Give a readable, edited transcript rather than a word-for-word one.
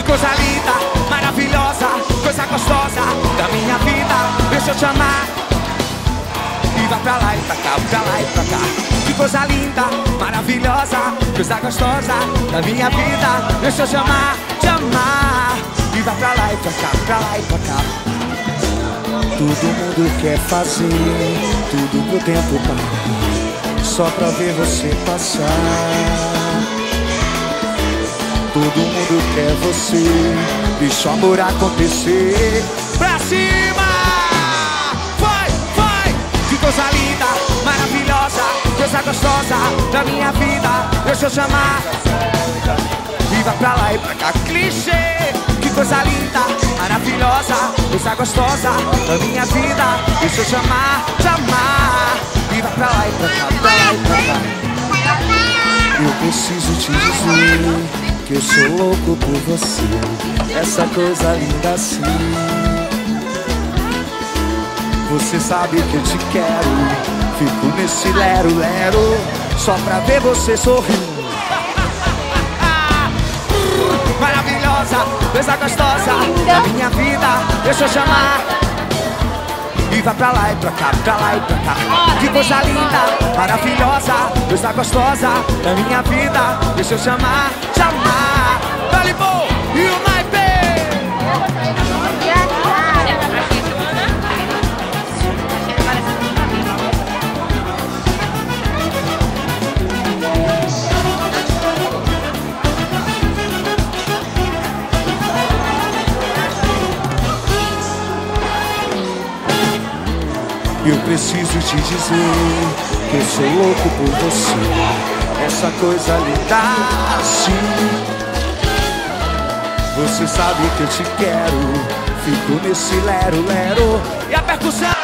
coisa linda, maravilhosa, coisa gostosa da minha vida. Deixa eu te amar. E vai pra lá e pra cá, pra lá e pra cá. Que coisa linda, maravilhosa, coisa gostosa da minha vida. Deixa eu te amar, te amar. E vai pra lá e pra cá, pra lá e pra cá. Todo mundo quer fazer tudo pro tempo parar, só pra ver você passar. Todo mundo quer você, deixa o amor acontecer. Pra cima! Vai, vai! Que coisa linda, maravilhosa, coisa gostosa da minha vida. Deixa eu chamar. E vai pra lá e pra cá, clichê. Que coisa linda, maravilhosa, coisa gostosa da minha vida. Deixa eu chamar, chamar. E vai pra lá e pra cá, pra lá e pra cá. Eu preciso te dizer que eu sou louco por você, essa coisa linda assim. Você sabe que eu te quero, fico nesse lero-lero, só pra ver você sorrir. Maravilhosa, coisa gostosa da minha vida. Deixa eu chamar. E vai pra lá e pra cá, pra lá e pra cá. Que coisa linda, maravilhosa, coisa gostosa da minha vida. Deixa eu chamar, chamar. Dalibô e o naipe. Eu preciso te dizer que eu sou louco por você, essa coisa linda assim. Você sabe que eu te quero, fico nesse lero-lero. E a percussão.